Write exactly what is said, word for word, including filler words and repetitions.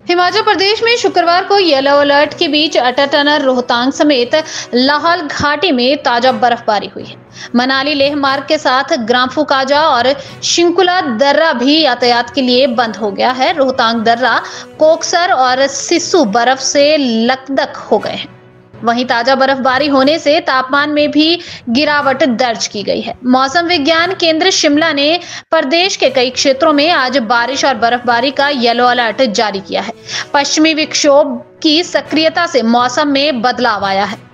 हिमाचल प्रदेश में शुक्रवार को येलो अलर्ट के बीच अटल टनल, रोहतांग समेत लाहौल घाटी में ताजा बर्फबारी हुई है। मनाली लेह मार्ग के साथ ग्राम्फू काजा और शिंकुला दर्रा भी यातायात के लिए बंद हो गया है। रोहतांग दर्रा, कोकसर और सिस्सू बर्फ से लकदक हो गए हैं। वहीं ताजा बर्फबारी होने से तापमान में भी गिरावट दर्ज की गई है। मौसम विज्ञान केंद्र शिमला ने प्रदेश के कई क्षेत्रों में आज बारिश और बर्फबारी का येलो अलर्ट जारी किया है। पश्चिमी विक्षोभ की सक्रियता से मौसम में बदलाव आया है।